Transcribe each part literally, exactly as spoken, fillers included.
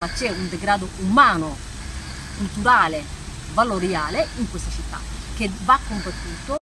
c'è un degrado umano, culturale, valoriale in questa città che va combattuto.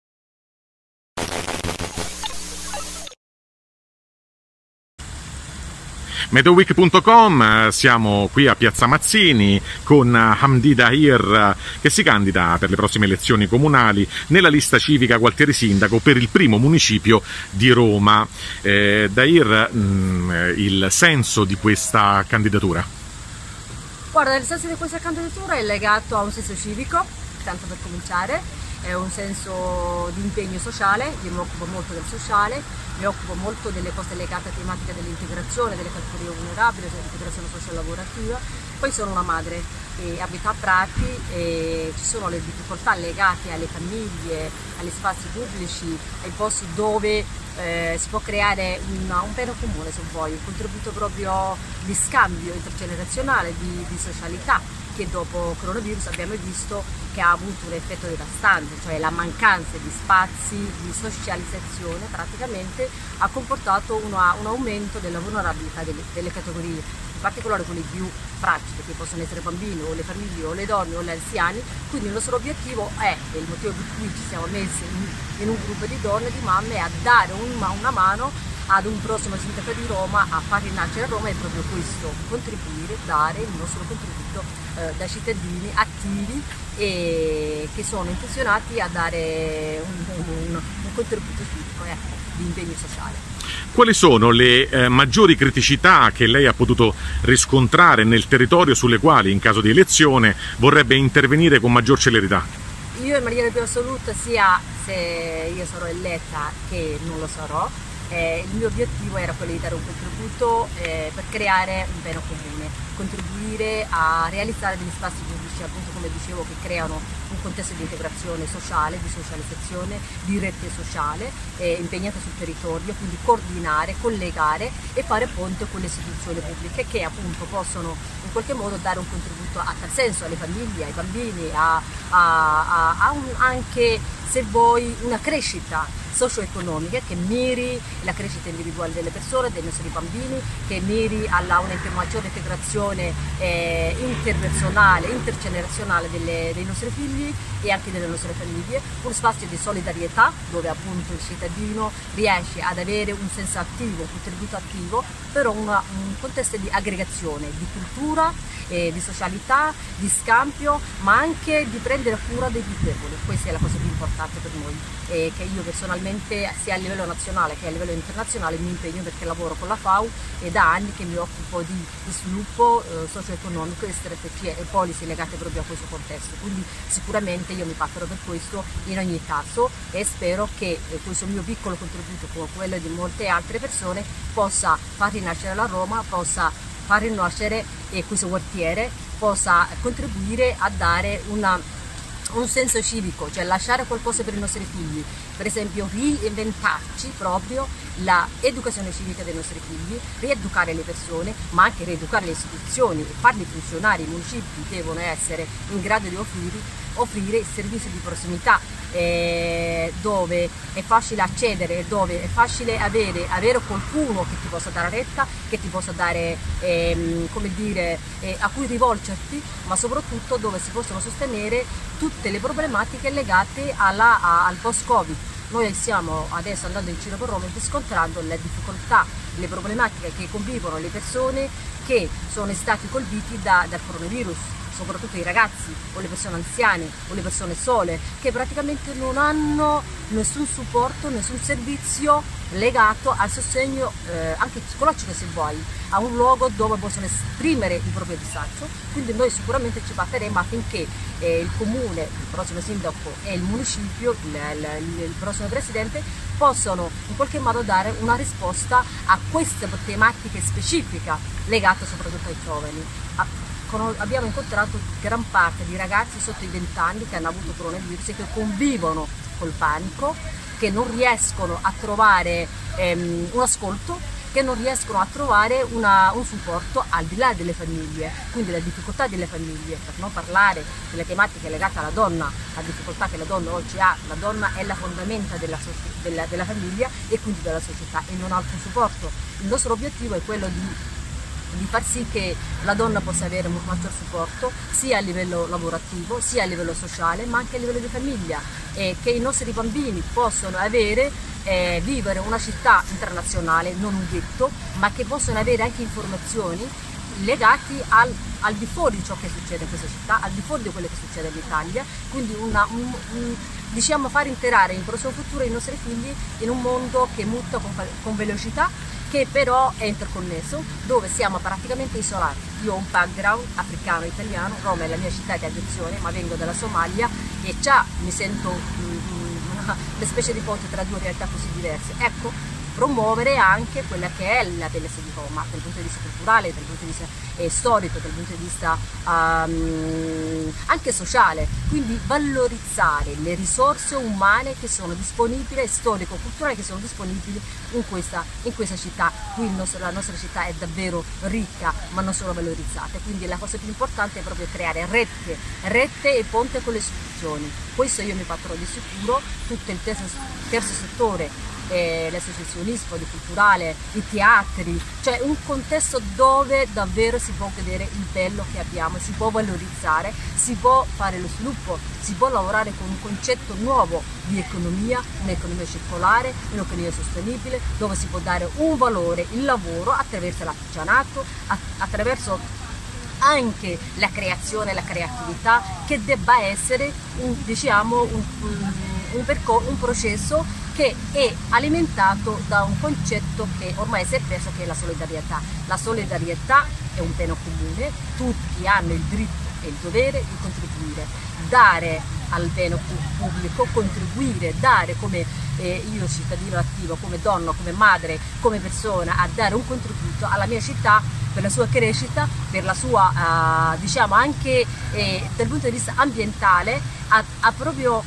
Meteoweek punto com, siamo qui a Piazza Mazzini con Hamdi Dahir che si candida per le prossime elezioni comunali nella lista civica Gualtieri Sindaco per il primo municipio di Roma. Eh, Dahir, mh, il senso di questa candidatura? Guarda, il senso di questa candidatura è legato a un senso civico, tanto per cominciare. È un senso di impegno sociale, io mi occupo molto del sociale, mi occupo molto delle cose legate a tematica dell'integrazione, delle categorie vulnerabili, dell'integrazione sociolaborativa. Poi sono una madre che abita a Prati e ci sono le difficoltà legate alle famiglie, agli spazi pubblici, ai posti dove eh, si può creare una, un bene comune, se vuoi, un contributo proprio di scambio intergenerazionale, di, di socialità, che dopo coronavirus abbiamo visto che ha avuto un effetto devastante, cioè la mancanza di spazi di socializzazione praticamente ha comportato una, un aumento della vulnerabilità delle, delle categorie, in particolare quelle più fragili, che possono essere bambini o le famiglie o le donne o gli anziani. Quindi il nostro obiettivo è, e il motivo per cui ci siamo messi in, in un gruppo di donne, di mamme, è a dare un, una mano ad un prossimo sindaco di Roma a far rinascere Roma. È proprio questo, contribuire, dare il nostro contributo eh, da cittadini attivi e che sono intenzionati a dare un, un, un contributo civico, ecco, di impegno sociale. Quali sono le eh, maggiori criticità che lei ha potuto riscontrare nel territorio sulle quali in caso di elezione vorrebbe intervenire con maggior celerità? Io in maniera più assoluta, sia se io sarò eletta che non lo sarò, Eh, il mio obiettivo era quello di dare un contributo eh, per creare un bene comune, contribuire a realizzare degli spazi pubblici, appunto come dicevo, che creano un contesto di integrazione sociale, di socializzazione, di rete sociale, eh, impegnata sul territorio, quindi coordinare, collegare e fare ponte con le istituzioni pubbliche che appunto possono in qualche modo dare un contributo a tal senso alle famiglie, ai bambini, a, a, a, a un, anche, se vuoi, una crescita socio-economica che miri la crescita individuale delle persone, dei nostri bambini, che miri alla una maggiore integrazione eh, interpersonale, intergenerazionale delle, dei nostri figli e anche delle nostre famiglie, un spazio di solidarietà dove appunto il cittadino riesce ad avere un senso attivo, un contributo attivo, però una, un contesto di aggregazione, di cultura, eh, di socialità, di scambio, ma anche di prendere cura dei più deboli. Questa è la cosa più importante per noi, eh, che io personalmente sia a livello nazionale che a livello internazionale mi impegno, perché lavoro con la FAO e da anni che mi occupo di, di sviluppo eh, socio-economico e strategie e policy legate proprio a questo contesto. Quindi sicuramente io mi batterò per questo in ogni caso e spero che eh, questo mio piccolo contributo, come quello di molte altre persone, possa far rinascere la Roma, possa far rinascere eh, questo quartiere, possa contribuire a dare una un senso civico, cioè lasciare qualcosa per i nostri figli, per esempio reinventarci proprio l'educazione civica dei nostri figli, rieducare le persone, ma anche rieducare le istituzioni e farli funzionare. I municipi devono essere in grado di offrire, offrire servizi di prossimità eh, dove è facile accedere, dove è facile avere, avere qualcuno che ti possa dare retta, che ti possa dare, ehm, come dire, eh, a cui rivolgerti, ma soprattutto dove si possono sostenere tutte le problematiche legate alla, a, al post-Covid. Noi stiamo adesso andando in giro per Roma e riscontrando le difficoltà, le problematiche che convivono le persone che sono stati colpiti da, dal coronavirus, soprattutto i ragazzi o le persone anziane o le persone sole, che praticamente non hanno nessun supporto, nessun servizio legato al sostegno eh, anche psicologico, se vuoi, a un luogo dove possono esprimere il proprio disagio. Quindi noi sicuramente ci batteremo affinché eh, il comune, il prossimo sindaco e il municipio, il, il, il prossimo presidente possano in qualche modo dare una risposta a queste tematiche specifiche legate soprattutto ai giovani. A, Abbiamo incontrato gran parte di ragazzi sotto i venti anni che hanno avuto coronavirus e che convivono col panico, che non riescono a trovare ehm, un ascolto, che non riescono a trovare una, un supporto al di là delle famiglie, quindi la difficoltà delle famiglie, per non parlare delle tematiche legate alla donna, la difficoltà che la donna oggi ha. La donna è la fondamenta della, della, della famiglia e quindi della società e non ha alcun supporto. Il nostro obiettivo è quello di di far sì che la donna possa avere un maggior supporto sia a livello lavorativo, sia a livello sociale, ma anche a livello di famiglia, e che i nostri bambini possono avere, eh, vivere una città internazionale, non un ghetto, ma che possono avere anche informazioni legati al, al di fuori di ciò che succede in questa città, al di fuori di quello che succede in Italia, quindi una, un, un, diciamo far entrare in prossimo futuro i nostri figli in un mondo che muta con, con velocità, che però è interconnesso, dove siamo praticamente isolati. Io ho un background africano, italiano, Roma è la mia città di adozione, ma vengo dalla Somalia e già mi sento una, una specie di ponte tra due realtà così diverse. Ecco, promuovere anche quella che è la bellezza di Roma dal punto di vista culturale, dal punto di vista eh, storico, dal punto di vista um, anche sociale, quindi valorizzare le risorse umane che sono disponibili, storico-culturali che sono disponibili in questa, in questa città. Qui il nostro, la nostra città è davvero ricca, ma non sono valorizzate, quindi la cosa più importante è proprio creare rete, rete e ponte con le istituzioni. Questo io mi batterò di sicuro, tutto il terzo, terzo settore, Eh, l'associazionismo, il culturale, i teatri, cioè un contesto dove davvero si può vedere il bello che abbiamo, si può valorizzare, si può fare lo sviluppo, si può lavorare con un concetto nuovo di economia, un'economia circolare, un'economia sostenibile, dove si può dare un valore, il lavoro attraverso l'artigianato, attraverso anche la creazione e la creatività, che debba essere un, diciamo, un, un, un, percor- un processo che è alimentato da un concetto che ormai si è preso, che è la solidarietà. La solidarietà è un bene comune, tutti hanno il diritto e il dovere di contribuire, dare al bene pubblico, contribuire, dare come eh, io cittadino attivo, come donna, come madre, come persona, a dare un contributo alla mia città per la sua crescita, per la sua, uh, diciamo anche eh, dal punto di vista ambientale, a, a proprio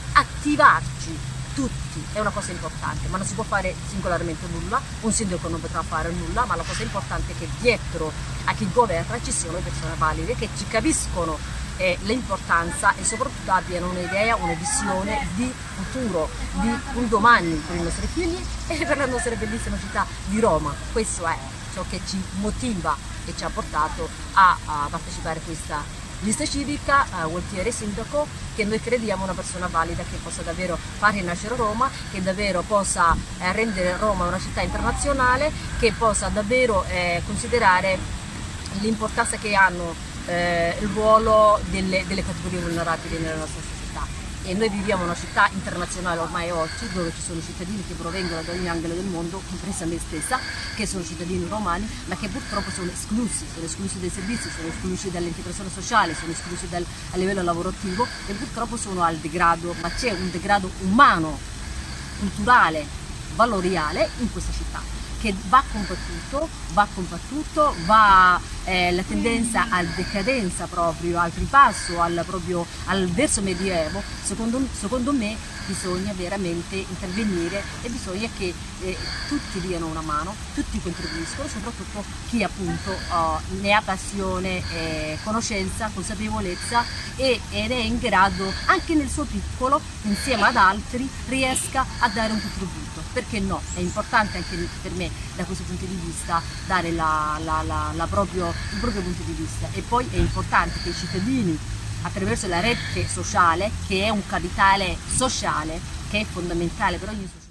attivarci tutti. È una cosa importante, ma non si può fare singolarmente nulla, un sindaco non potrà fare nulla, ma la cosa importante è che dietro a chi governa ci siano persone valide che ci capiscono eh, l'importanza e soprattutto abbiano un'idea, una visione di futuro, di un domani per i nostri figli e per la nostra bellissima città di Roma. Questo è ciò che ci motiva e ci ha portato a, a partecipare a questa lista civica, uh, Gualtieri sindaco, che noi crediamo una persona valida che possa davvero far rinascere Roma, che davvero possa eh, rendere Roma una città internazionale, che possa davvero eh, considerare l'importanza che hanno eh, il ruolo delle, delle categorie vulnerabili nella nostra società. E noi viviamo una città internazionale ormai oggi, dove ci sono cittadini che provengono da ogni angolo del mondo, compresa me stessa, che sono cittadini romani, ma che purtroppo sono esclusi, sono esclusi dai servizi, sono esclusi dall'integrazione sociale, sono esclusi dal, a livello lavorativo e purtroppo sono al degrado, ma c'è un degrado umano, culturale, valoriale in questa città, che va combattuto, va combattuto, va eh, la tendenza alla decadenza proprio, al ripasso, al, proprio, al verso medioevo. Secondo, secondo me bisogna veramente intervenire e bisogna che eh, tutti diano una mano, tutti contribuiscono, soprattutto chi appunto oh, ne ha passione, eh, conoscenza, consapevolezza e, ed è in grado anche nel suo piccolo, insieme ad altri, riesca a dare un contributo. Perché no? È importante anche per me da questo punto di vista dare la, la, la, la proprio, il proprio punto di vista, e poi è importante che i cittadini, attraverso la rete sociale, che è un capitale sociale che è fondamentale per ogni società,